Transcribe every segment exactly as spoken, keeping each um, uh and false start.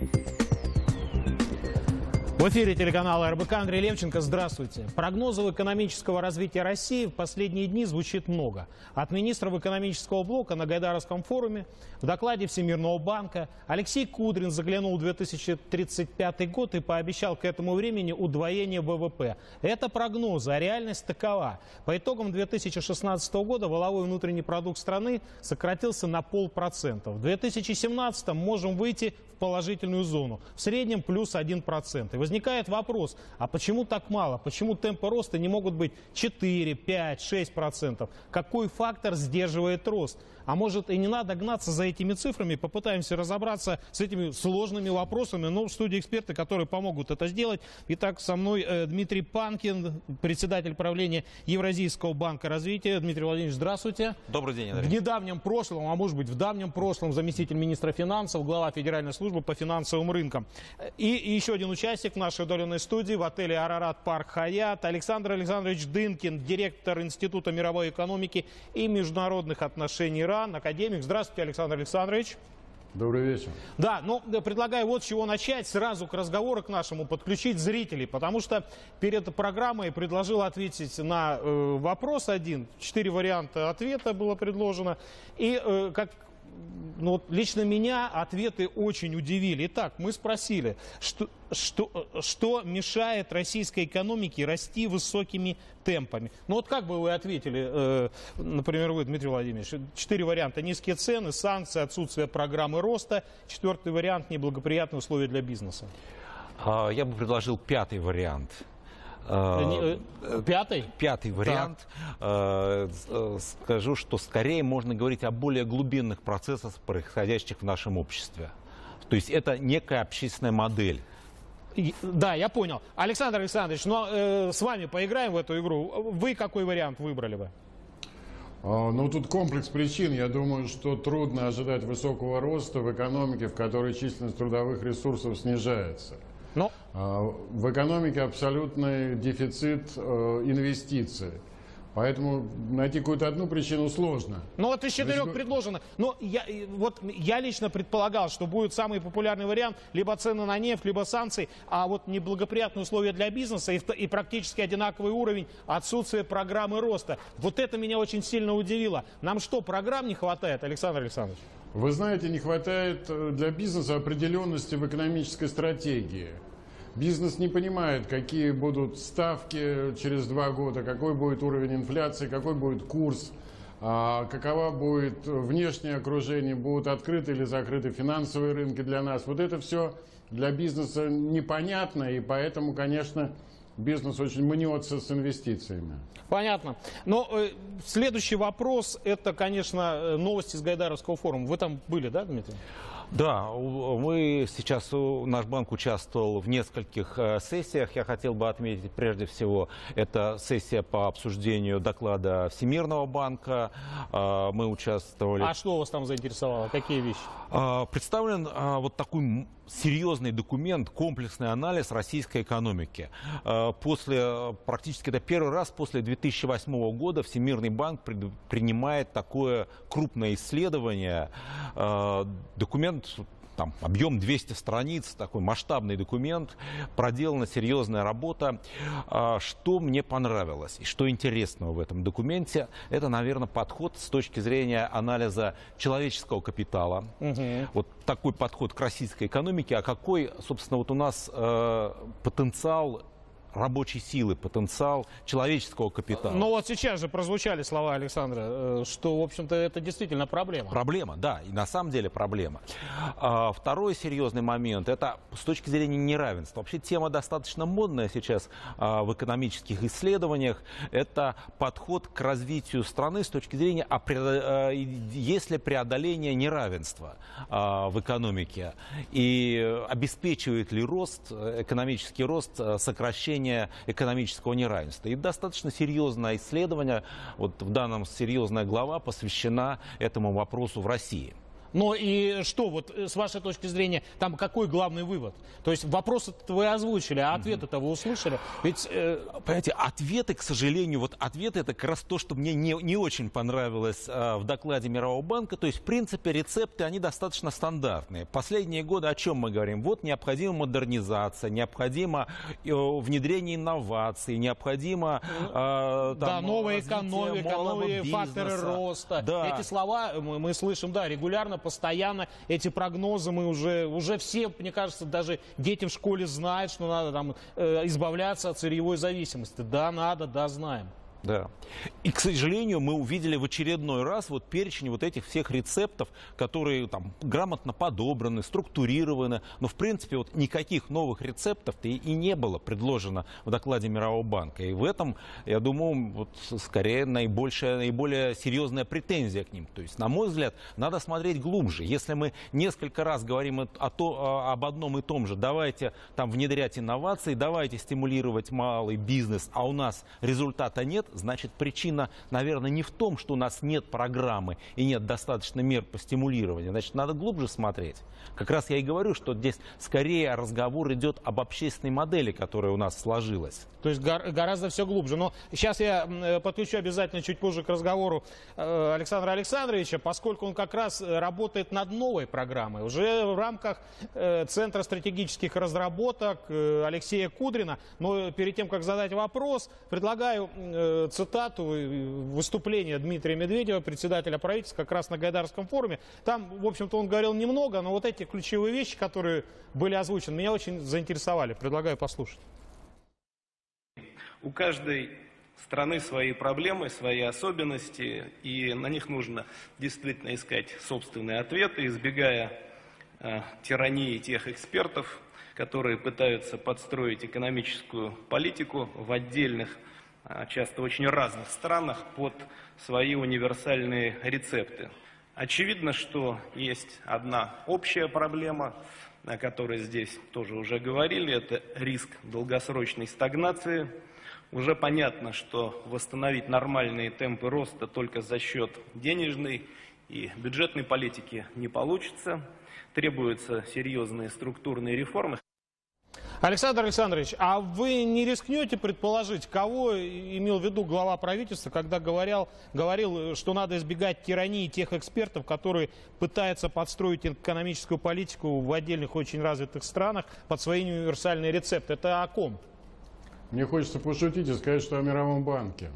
В эфире телеканала эр бэ ка, Андрей Левченко. Здравствуйте. Прогнозов экономического развития России в последние дни звучит много. От министров экономического блока на Гайдаровском форуме, в докладе Всемирного банка Алексей Кудрин заглянул в две тысячи тридцать пятый год и пообещал к этому времени удвоение вэ вэ пэ. Это прогнозы, а реальность такова. По итогам две тысячи шестнадцатого года валовой внутренний продукт страны сократился на полпроцента. В две тысячи семнадцатом можем выйти в положительную зону. В среднем плюс один процент. И возникает вопрос, а почему так мало? Почему темпы роста не могут быть четыре, пять, шесть процентов? Какой фактор сдерживает рост? А может и не надо гнаться за этими цифрами, попытаемся разобраться с этими сложными вопросами. Но в студии эксперты, которые помогут это сделать. Итак, со мной э, Дмитрий Панкин, председатель правления Евразийского банка развития. Дмитрий Владимирович, здравствуйте. Добрый день, Андрей. В недавнем прошлом, а может быть в давнем прошлом, заместитель министра финансов, глава Федеральной службы по финансовым рынкам. И, и еще один участник в нашей удаленной студии в отеле «Арарат Парк Хаят» Александр Александрович Дынкин, директор Института мировой экономики и международных отношений РАН, академик. Здравствуйте, Александр Александрович. Добрый вечер. Да, ну, предлагаю вот с чего начать, сразу к разговору к нашему подключить зрителей, потому что перед программой предложил ответить на э, вопрос один, четыре варианта ответа было предложено, и э, как... Ну, вот лично меня ответы очень удивили. Итак, мы спросили, что, что, что мешает российской экономике расти высокими темпами. Ну вот как бы вы ответили, э, например, вы, Дмитрий Владимирович, четыре варианта: низкие цены, санкции, отсутствие программы роста. Четвертый вариант — неблагоприятные условия для бизнеса. Я бы предложил пятый вариант. Пятый? Пятый вариант. Так. Скажу, что скорее можно говорить о более глубинных процессах, происходящих в нашем обществе. То есть это некая общественная модель. Да, я понял. Александр Александрович, но э, с вами поиграем в эту игру. Вы какой вариант выбрали бы? Ну, тут комплекс причин. Я думаю, что трудно ожидать высокого роста в экономике, в которой численность трудовых ресурсов снижается. Но... В экономике абсолютный дефицит э, инвестиций. Поэтому найти какую-то одну причину сложно. Ну вот из четырех Ведь... предложено. Но я, вот я лично предполагал, что будет самый популярный вариант: либо цены на нефть, либо санкции, а вот неблагоприятные условия для бизнеса и, и практически одинаковый уровень отсутствия программы роста. Вот это меня очень сильно удивило. Нам что, программ не хватает, Александр Александрович? Вы знаете, не хватает для бизнеса определенности в экономической стратегии. Бизнес не понимает, какие будут ставки через два года, какой будет уровень инфляции, какой будет курс, какова будет внешнее окружение, будут открыты или закрыты финансовые рынки для нас. Вот это все для бизнеса непонятно, и поэтому, конечно, бизнес очень мнется с инвестициями. Понятно. Но э, следующий вопрос — это, конечно, новости с Гайдаровского форума. Вы там были, да, Дмитрий? Да, мы сейчас, наш банк участвовал в нескольких сессиях. Я хотел бы отметить, прежде всего, это сессия по обсуждению доклада Всемирного банка. Мы участвовали... А что вас там заинтересовало? Какие вещи? Представлен вот такой серьезный документ, комплексный анализ российской экономики. После, практически это первый раз после две тысячи восьмого года Всемирный банк принимает такое крупное исследование. Документ, там, объем двести страниц, такой масштабный документ, проделана серьезная работа. Что мне понравилось и что интересного в этом документе, это, наверное, подход с точки зрения анализа человеческого капитала. Угу. Вот такой подход к российской экономике, а какой, собственно, вот у нас э, потенциал рабочей силы, потенциал человеческого капитала. Но вот сейчас же прозвучали слова Александра, что, в общем-то, это действительно проблема. Проблема, да, и на самом деле проблема. А, второй серьезный момент — это с точки зрения неравенства. Вообще тема достаточно модная сейчас а, в экономических исследованиях. Это подход к развитию страны с точки зрения, а, а, есть ли преодоление неравенства а, в экономике и обеспечивает ли рост, экономический рост, сокращение экономического неравенства. И достаточно серьезное исследование, вот в данном серьезная глава посвящена этому вопросу в России. Но и что, вот с вашей точки зрения, там какой главный вывод? То есть вопросы вы озвучили, а ответы-то вы услышали? Ведь, э... Понимаете, ответы, к сожалению, вот ответы это как раз то, что мне не, не очень понравилось э, в докладе Мирового банка. То есть, в принципе, рецепты, они достаточно стандартные. Последние годы о чем мы говорим? Вот необходима модернизация, необходимо э, внедрение инноваций, необходимо... Э, там, да, новая экономика, новые бизнеса. Факторы роста. Да. Эти слова мы, мы слышим, да, регулярно, постоянно. Эти прогнозы мы уже, уже все, мне кажется, даже дети в школе знают, что надо там э, избавляться от сырьевой зависимости. Да, надо, да, знаем. Да. И, к сожалению, мы увидели в очередной раз вот перечень вот этих всех рецептов, которые там грамотно подобраны, структурированы. Но, в принципе, вот никаких новых рецептов-то и не было предложено в докладе Мирового банка. И в этом, я думаю, вот скорее наибольшая, наиболее серьезная претензия к ним. То есть, на мой взгляд, надо смотреть глубже. Если мы несколько раз говорим о то, об одном и том же, давайте там внедрять инновации, давайте стимулировать малый бизнес, а у нас результата нет, значит, причина, наверное, не в том, что у нас нет программы и нет достаточно мер по стимулированию. Значит, надо глубже смотреть. Как раз я и говорю, что здесь скорее разговор идет об общественной модели, которая у нас сложилась. То есть гораздо все глубже. Но сейчас я подключу обязательно чуть позже к разговору Александра Александровича, поскольку он как раз работает над новой программой. Уже в рамках Центра стратегических разработок Алексея Кудрина. Но перед тем, как задать вопрос, предлагаю цитату выступления Дмитрия Медведева, председателя правительства, как раз на Гайдарском форуме. Там, в общем-то, он говорил немного, но вот эти ключевые вещи, которые были озвучены, меня очень заинтересовали. Предлагаю послушать. У каждой страны свои проблемы, свои особенности, и на них нужно действительно искать собственные ответы, избегая э, тирании тех экспертов, которые пытаются подстроить экономическую политику в отдельных, часто очень разных странах под свои универсальные рецепты. Очевидно, что есть одна общая проблема, о которой здесь тоже уже говорили, это риск долгосрочной стагнации. Уже понятно, что восстановить нормальные темпы роста только за счет денежной и бюджетной политики не получится. Требуются серьезные структурные реформы. Александр Александрович, а вы не рискнете предположить, кого имел в виду глава правительства, когда говорил, говорил, что надо избегать тирании тех экспертов, которые пытаются подстроить экономическую политику в отдельных очень развитых странах под свои универсальные рецепты? Это о ком? Мне хочется пошутить и сказать, что о Мировом банке.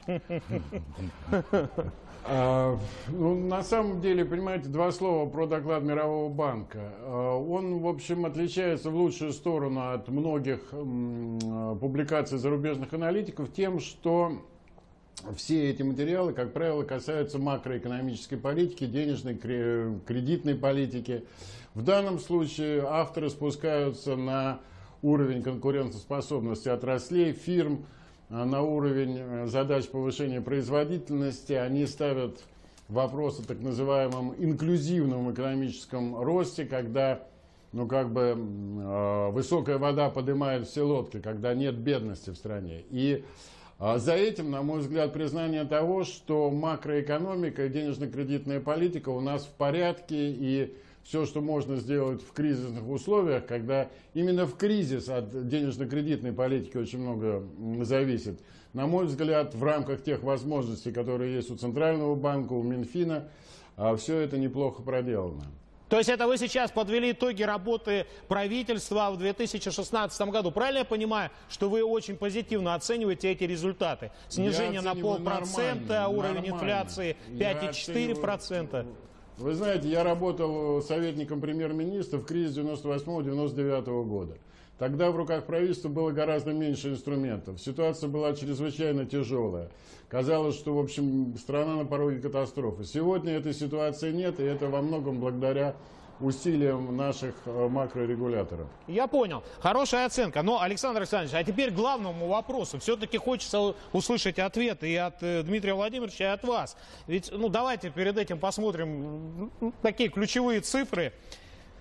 А, ну, на самом деле, понимаете, два слова про доклад Мирового банка. А, он, в общем, отличается в лучшую сторону от многих м, публикаций зарубежных аналитиков тем, что все эти материалы, как правило, касаются макроэкономической политики, денежной, кредитной политики. В данном случае авторы спускаются на уровень конкурентоспособности отраслей, фирм, на уровень задач повышения производительности. Они ставят вопрос о так называемом инклюзивном экономическом росте, когда ну, как бы, э, высокая вода поднимает все лодки, когда нет бедности в стране. И э, за этим, на мой взгляд, признание того, что макроэкономика и денежно-кредитная политика у нас в порядке, и все, что можно сделать в кризисных условиях, когда именно в кризис от денежно-кредитной политики очень много зависит. На мой взгляд, в рамках тех возможностей, которые есть у Центрального банка, у Минфина, все это неплохо проделано. То есть это вы сейчас подвели итоги работы правительства в две тысячи шестнадцатом году. Правильно я понимаю, что вы очень позитивно оцениваете эти результаты? Снижение на полпроцента, уровень инфляции пять и четыре десятых процента. Вы знаете, я работал советником премьер-министра в кризис девяносто восьмого — девяносто девятого года. Тогда в руках правительства было гораздо меньше инструментов. Ситуация была чрезвычайно тяжелая. Казалось, что, в общем, страна на пороге катастрофы. Сегодня этой ситуации нет, и это во многом благодаря усилиям наших макрорегуляторов. Я понял. Хорошая оценка. Но, Александр Александрович, а теперь к главному вопросу. Все-таки хочется услышать ответы и от Дмитрия Владимировича, и от вас. Ведь, ну, давайте перед этим посмотрим такие ключевые цифры.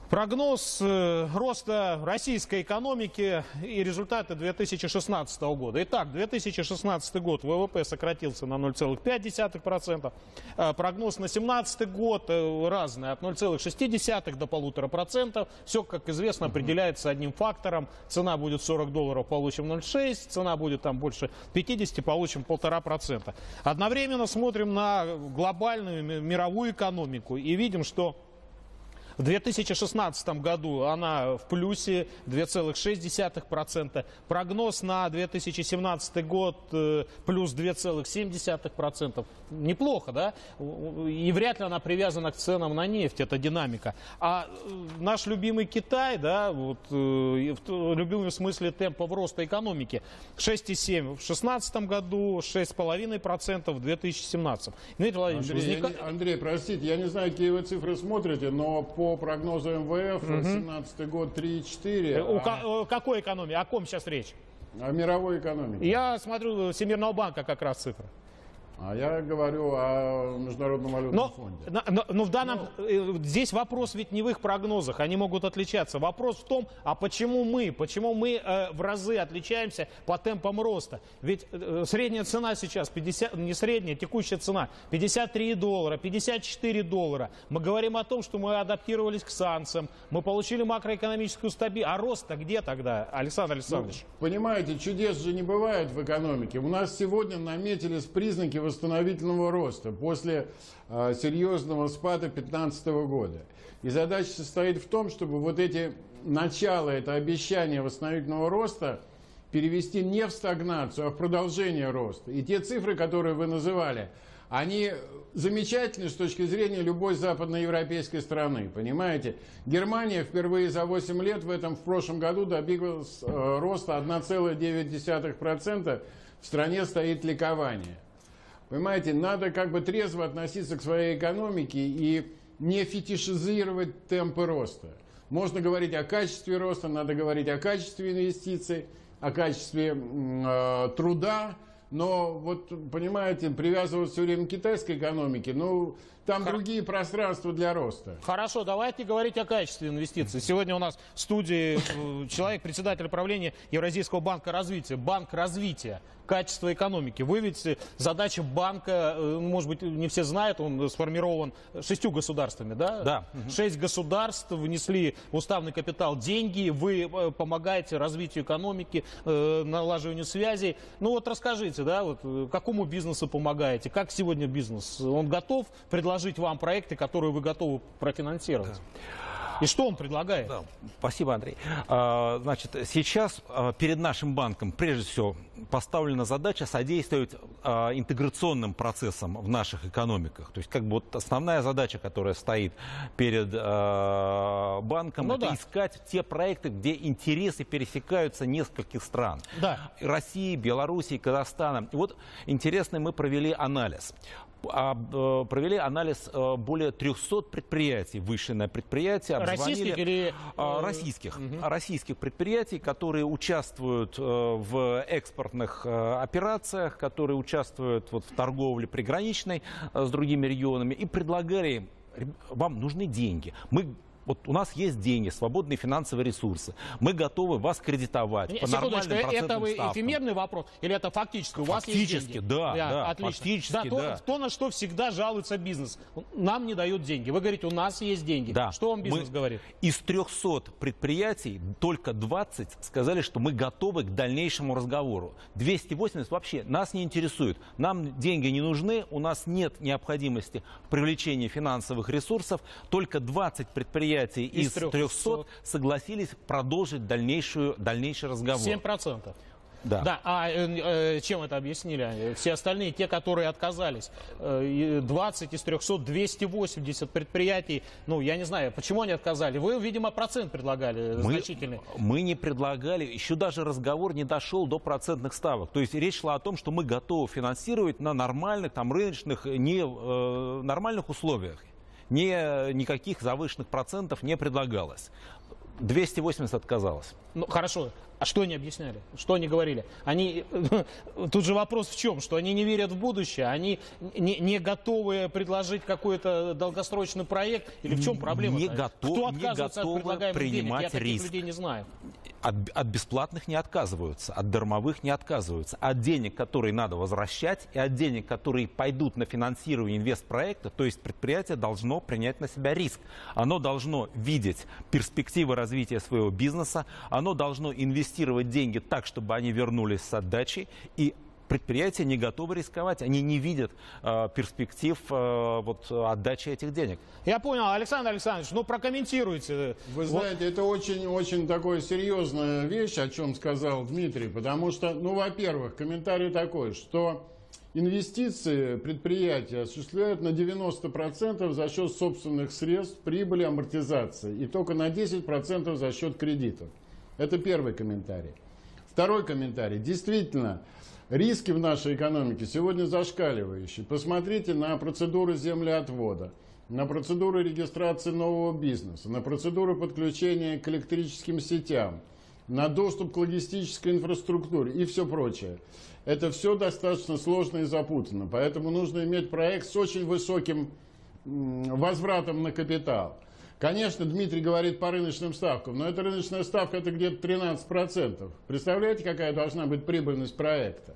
Прогноз э, роста российской экономики и результаты две тысячи шестнадцатого года. Итак, две тысячи шестнадцатый год ВВП сократился на ноль целых пять десятых процента. Э, прогноз на две тысячи семнадцатый год э, разный, от ноль целых шесть десятых до полутора процентов. Все, как известно, определяется одним фактором. Цена будет сорок долларов, получим ноль целых шесть десятых. Цена будет там больше пятидесяти, получим полтора процента. Одновременно смотрим на глобальную мировую экономику и видим, что в две тысячи шестнадцатом году она в плюсе две целых шесть десятых процента. Прогноз на две тысячи семнадцатый год э, плюс две целых семь десятых процента. Неплохо, да? И вряд ли она привязана к ценам на нефть, эта динамика. А э, наш любимый Китай, да, вот, э, в любимом смысле темпов роста экономики, шесть целых семь десятых в две тысячи шестнадцатом году, шесть целых пять десятых процента в две тысячи семнадцатом. Дмитрий Владимирович, Андрей, возника... я не, Андрей, простите, я не знаю, какие вы цифры смотрите, но по По прогнозу эм вэ эф, Угу. семнадцатый год три целых четыре десятых. У А, ка- какой экономии? О ком сейчас речь? о мировой экономике. Я смотрю Всемирного банка как раз цифры. А я говорю о Международном валютном Но, фонде. но, но- но в данном э, здесь вопрос ведь не в их прогнозах, они могут отличаться. Вопрос в том, а почему мы, почему мы э, в разы отличаемся по темпам роста? Ведь э, средняя цена сейчас пятьдесят, не средняя, текущая цена пятьдесят три доллара, пятьдесят четыре доллара. Мы говорим о том, что мы адаптировались к санкциям, мы получили макроэкономическую стабильность. А рост-то где тогда, Александр Александрович? Ну, понимаете, чудес же не бывает в экономике. У нас сегодня наметились признаки восстановительного роста после э, серьезного спада две тысячи пятнадцатого года. И задача состоит в том, чтобы вот эти начала, это обещание восстановительного роста перевести не в стагнацию, а в продолжение роста. И те цифры, которые вы называли, они замечательны с точки зрения любой западноевропейской страны, понимаете? Германия впервые за восемь лет в этом, в прошлом году добилась э, роста одна целая девять десятых процента, в стране стоит ликование. Понимаете, надо как бы трезво относиться к своей экономике и не фетишизировать темпы роста. Можно говорить о качестве роста, надо говорить о качестве инвестиций, о качестве э, труда, но вот, понимаете, привязываться все время к китайской экономике, ну, там Хор... другие пространства для роста. Хорошо, давайте говорить о качестве инвестиций. Сегодня у нас в студии э, человек, председатель правления Евразийского банка развития. Банк развития. Качество экономики. Вы ведь задача банка, может быть, не все знают, он сформирован шестью государствами, да? Да. Шесть государств внесли в уставный капитал деньги, вы помогаете развитию экономики, налаживанию связей. Ну вот расскажите, да, вот, какому бизнесу помогаете, как сегодня бизнес? Он готов предложить вам проекты, которые вы готовы профинансировать? Да. И что он предлагает? Да, спасибо, Андрей. А, значит, сейчас а, перед нашим банком, прежде всего, поставлена задача содействовать а, интеграционным процессам в наших экономиках. То есть, как бы вот основная задача, которая стоит перед а, банком, ну, это да. искать те проекты, где интересы пересекаются нескольких стран. Да. России, Белоруссии, Казахстана. И вот интересный мы провели анализ. Провели анализ более трехсот предприятий, вышли на предприятия. Российских или... Российских. Угу. Российских предприятий, которые участвуют в экспортных операциях, которые участвуют вот в торговле приграничной с другими регионами и предлагали: вам нужны деньги. Мы Вот у нас есть деньги, свободные финансовые ресурсы. Мы готовы вас кредитовать Нет, по нормальным процентным это вы ставкам. эфемерный вопрос или это фактически? У вас есть Фактически, деньги? да, да, отлично. фактически, да, то, да. то, на что всегда жалуется бизнес. Нам не дают деньги. Вы говорите, у нас есть деньги. Да. Что вам бизнес Мы говорит? Из трехсот предприятий только двадцать сказали, что мы готовы к дальнейшему разговору. двести восемьдесят вообще нас не интересует. Нам деньги не нужны, у нас нет необходимости в привлечении финансовых ресурсов. Только двадцать предприятий из, из трехсот согласились продолжить дальнейшую, дальнейший разговор. семь процентов. Да. Да. А э, э, чем это объяснили? Все остальные, те, которые отказались, э, двадцать из трехсот, двести восемьдесят предприятий, ну, я не знаю, почему они отказали. Вы, видимо, процент предлагали мы, значительный. Мы не предлагали, еще даже разговор не дошел до процентных ставок. То есть речь шла о том, что мы готовы финансировать на нормальных, там, рыночных, не, э, нормальных условиях. Не, никаких завышенных процентов не предлагалось. двести восемьдесят отказалось. Ну, хорошо. А что они объясняли? Что они говорили? Они... Тут же вопрос в чем? Что они не верят в будущее? Они не, не готовы предложить какой-то долгосрочный проект? Или в чем проблема? Не, готов, Кто не отказывается от предлагаемых денег? Я таких риск. людей не знаю. От, от бесплатных не отказываются, от дармовых не отказываются. От денег, которые надо возвращать, и от денег, которые пойдут на финансирование инвестпроекта, то есть предприятие должно принять на себя риск. Оно должно видеть перспективы развития своего бизнеса, оно должно инвестировать деньги так, чтобы они вернулись с отдачей, и предприятия не готовы рисковать, они не видят э, перспектив э, вот, отдачи этих денег. Я понял, Александр Александрович, ну прокомментируйте. Вы знаете, это очень-очень такая серьезная вещь, о чем сказал Дмитрий, потому что, ну, во-первых, комментарий такой, что инвестиции предприятия осуществляют на девяносто процентов за счет собственных средств, прибыли, амортизации, и только на десять процентов за счет кредитов. Это первый комментарий. Второй комментарий. Действительно, риски в нашей экономике сегодня зашкаливающие. Посмотрите на процедуры землеотвода, на процедуры регистрации нового бизнеса, на процедуры подключения к электрическим сетям, на доступ к логистической инфраструктуре и все прочее. Это все достаточно сложно и запутанно, поэтому нужно иметь проект с очень высоким возвратом на капитал. Конечно, Дмитрий говорит по рыночным ставкам, но эта рыночная ставка это где-то тринадцать процентов. Представляете, какая должна быть прибыльность проекта?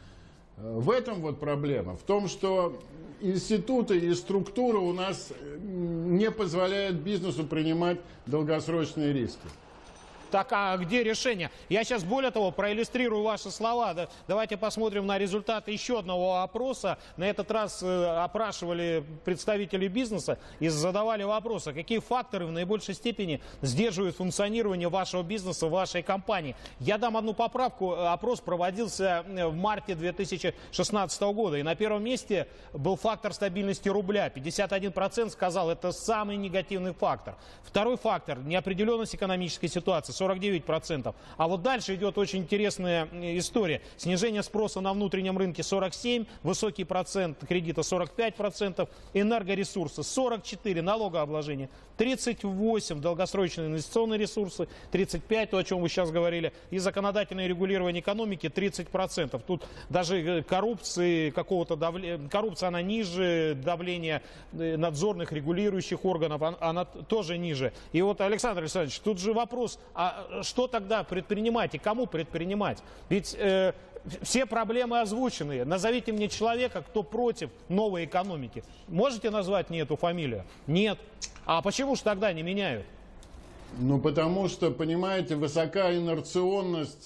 В этом вот проблема. В том, что институты и структура у нас не позволяют бизнесу принимать долгосрочные риски. Так, а где решение? Я сейчас, более того, проиллюстрирую ваши слова. Да, давайте посмотрим на результаты еще одного опроса. На этот раз э, опрашивали представителей бизнеса и задавали вопросы, какие факторы в наибольшей степени сдерживают функционирование вашего бизнеса, вашей компании. Я дам одну поправку. Опрос проводился в марте две тысячи шестнадцатого года. И на первом месте был фактор стабильности рубля. пятьдесят один процент сказал, это самый негативный фактор. Второй фактор – неопределенность экономической ситуации. сорок девять процентов. А вот дальше идет очень интересная история. Снижение спроса на внутреннем рынке сорок семь процентов, высокий процент кредита сорок пять процентов, энергоресурсы сорок четыре процента, налогообложение тридцать восемь процентов, долгосрочные инвестиционные ресурсы тридцать пять процентов, то, о чем вы сейчас говорили, и законодательное регулирование экономики тридцать процентов. Тут даже коррупции, какого-то давления, коррупция она ниже, давление надзорных регулирующих органов она тоже ниже. И вот, Александр Александрович, тут же вопрос, а что тогда предпринимать и кому предпринимать? Ведь э, все проблемы озвучены. Назовите мне человека, кто против новой экономики. Можете назвать мне эту фамилию? Нет. А почему же тогда не меняют? Ну, потому что, понимаете, высока инерционность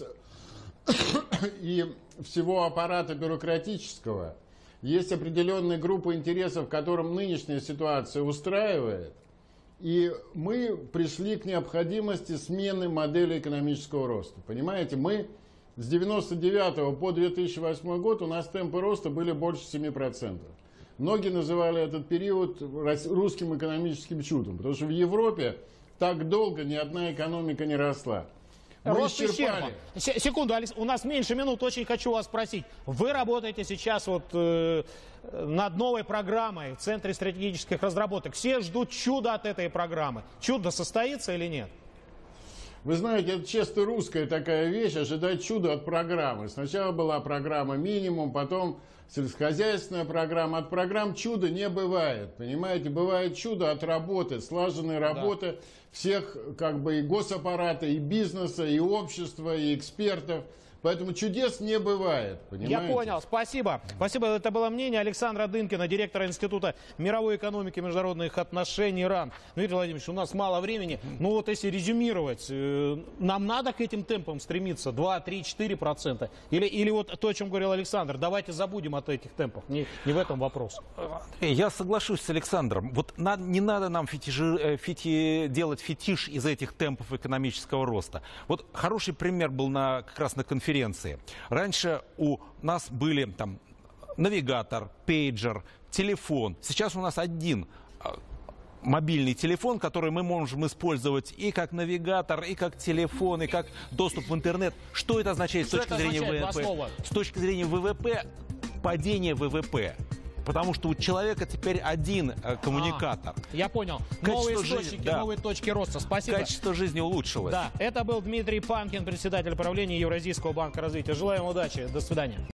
и всего аппарата бюрократического. Есть определенная группа интересов, которым нынешняя ситуация устраивает. И мы пришли к необходимости смены модели экономического роста. Понимаете, мы с девяносто девятого по две тысячи восьмой год у нас темпы роста были больше семи процентов. Многие называли этот период русским экономическим чудом, потому что в Европе так долго ни одна экономика не росла. Мы Рост исчерпали. исчерпан. Секунду, Алекс, у нас меньше минут, очень хочу вас спросить. Вы работаете сейчас вот э, над новой программой в Центре стратегических разработок. Все ждут чуда от этой программы. Чудо состоится или нет? Вы знаете, это чисто русская такая вещь, ожидать чуда от программы. Сначала была программа «Минимум», потом сельскохозяйственная программа. От программ чуда не бывает, понимаете? Бывает чудо от работы, слаженной работы да. всех как бы и госаппарата, и бизнеса, и общества, и экспертов. Поэтому чудес не бывает, понимаете? Я понял, спасибо. Спасибо, это было мнение Александра Дынкина, директора Института мировой экономики и международных отношений РАН. Дмитрий Владимирович, у нас мало времени. Ну вот если резюмировать, нам надо к этим темпам стремиться? два, три, четыре процента? Или, или вот то, о чем говорил Александр, давайте забудем от этих темпов. Не, не в этом вопрос. Я соглашусь с Александром. Вот на, не надо нам фетиши, фети, делать фетиш из этих темпов экономического роста. Вот хороший пример был на, как раз на конференции. Раньше у нас были там навигатор, пейджер, телефон. Сейчас у нас один мобильный телефон, который мы можем использовать и как навигатор, и как телефон, и как доступ в интернет. Что это означает с точки зрения ВВП? С точки зрения ВВП, падение ВВП. Потому что у человека теперь один э, коммуникатор. А, я понял. Качество Новые жизни, источники, да. новые точки роста. Спасибо. Качество жизни улучшилось. Да, это был Дмитрий Панкин, председатель правления Евразийского банка развития. Желаем удачи. До свидания.